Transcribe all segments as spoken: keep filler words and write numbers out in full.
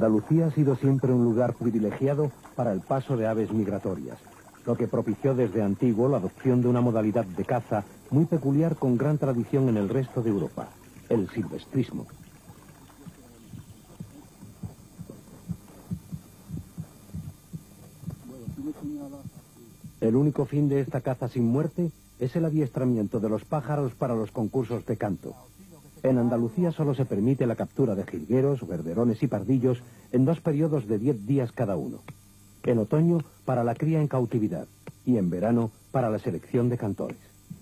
Andalucía ha sido siempre un lugar privilegiado para el paso de aves migratorias, lo que propició desde antiguo la adopción de una modalidad de caza muy peculiar con gran tradición en el resto de Europa, el silvestrismo. El único fin de esta caza sin muerte es el adiestramiento de los pájaros para los concursos de canto. En Andalucía solo se permite la captura de jilgueros, verderones y pardillos en dos periodos de diez días cada uno. En otoño para la cría en cautividad y en verano para la selección de cantores.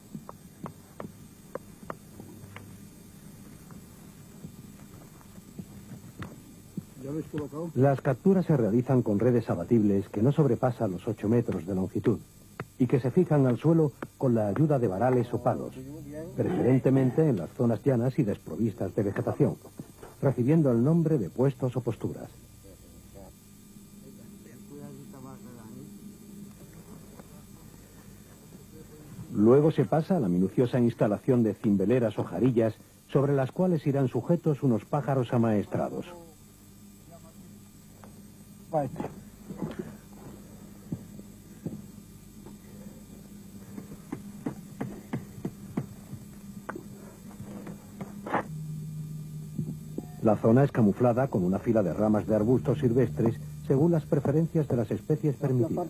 Las capturas se realizan con redes abatibles que no sobrepasan los ocho metros de longitud y que se fijan al suelo con la ayuda de varales o palos, preferentemente en las zonas llanas y desprovistas de vegetación, recibiendo el nombre de puestos o posturas. Luego se pasa a la minuciosa instalación de cimbeleras o jarillas sobre las cuales irán sujetos unos pájaros amaestrados. La zona es camuflada con una fila de ramas de arbustos silvestres según las preferencias de las especies permitidas.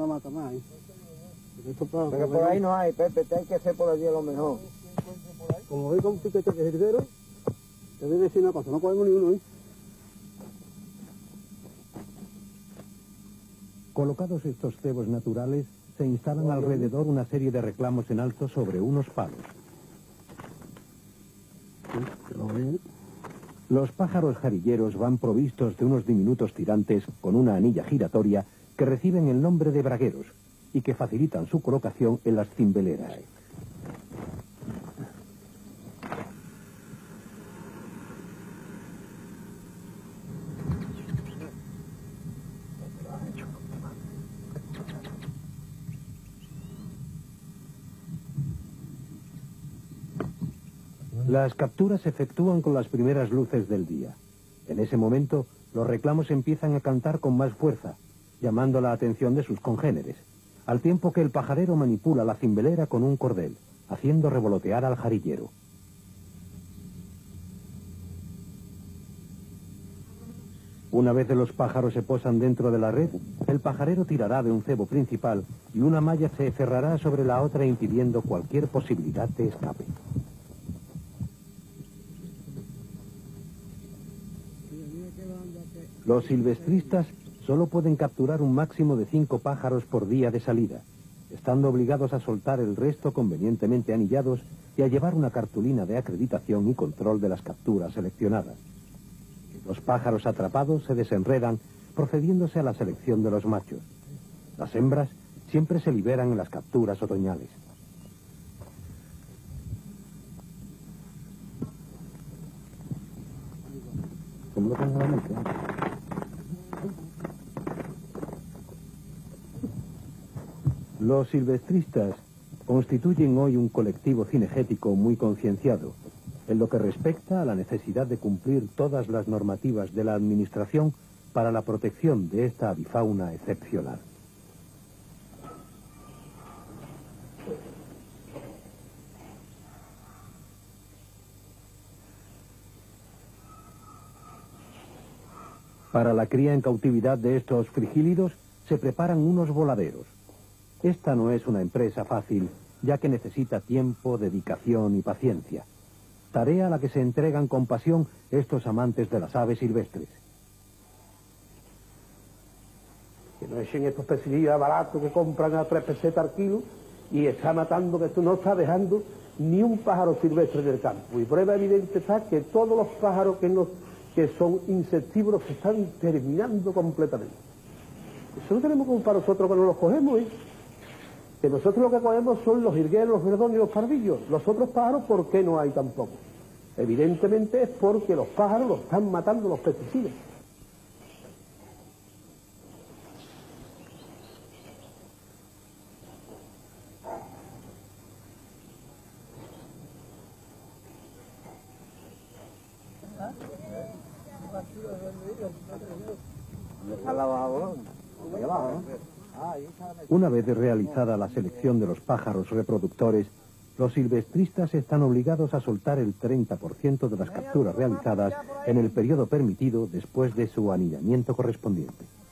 Pero por ahí no hay, Pepe, te hay que hacer por allí a lo mejor. Como hoy con un piquete de jilguero, te voy a decir una cosa, no podemos ni uno, ¿eh? Colocados estos cebos naturales, se instalan alrededor una serie de reclamos en alto sobre unos palos. Los pájaros jarilleros van provistos de unos diminutos tirantes con una anilla giratoria que reciben el nombre de bragueros y que facilitan su colocación en las cimbeleras. Las capturas se efectúan con las primeras luces del día. En ese momento, los reclamos empiezan a cantar con más fuerza, llamando la atención de sus congéneres, al tiempo que el pajarero manipula la cimbelera con un cordel, haciendo revolotear al jarillero. Una vez los pájaros se posan dentro de la red, el pajarero tirará de un cebo principal y una malla se cerrará sobre la otra impidiendo cualquier posibilidad de escape. Los silvestristas solo pueden capturar un máximo de cinco pájaros por día de salida, estando obligados a soltar el resto convenientemente anillados y a llevar una cartulina de acreditación y control de las capturas seleccionadas. Los pájaros atrapados se desenredan procediéndose a la selección de los machos. Las hembras siempre se liberan en las capturas otoñales. Como lo tengo en mente, ¿eh? Los silvestristas constituyen hoy un colectivo cinegético muy concienciado, en lo que respecta a la necesidad de cumplir todas las normativas de la Administración para la protección de esta avifauna excepcional. Para la cría en cautividad de estos frigílidos se preparan unos voladeros. Esta no es una empresa fácil, ya que necesita tiempo, dedicación y paciencia. Tarea a la que se entregan con pasión estos amantes de las aves silvestres. Que no echen estos pecinillos baratos que compran a tres pesetas al kilo y está matando, que esto no está dejando ni un pájaro silvestre del campo. Y prueba evidente está que todos los pájaros que, no, que son insectívoros se están terminando completamente. Eso no tenemos como para nosotros que no los cogemos, ¿eh? Que nosotros lo que cogemos son los jilgueros, los verdones y los pardillos. Los otros pájaros, ¿por qué no hay tampoco? Evidentemente es porque los pájaros los están matando los pesticidas. ¿Dónde está la abajo? Ahí abajo, ¿no? Una vez realizada la selección de los pájaros reproductores, los silvestristas están obligados a soltar el treinta por ciento de las capturas realizadas en el periodo permitido después de su anillamiento correspondiente.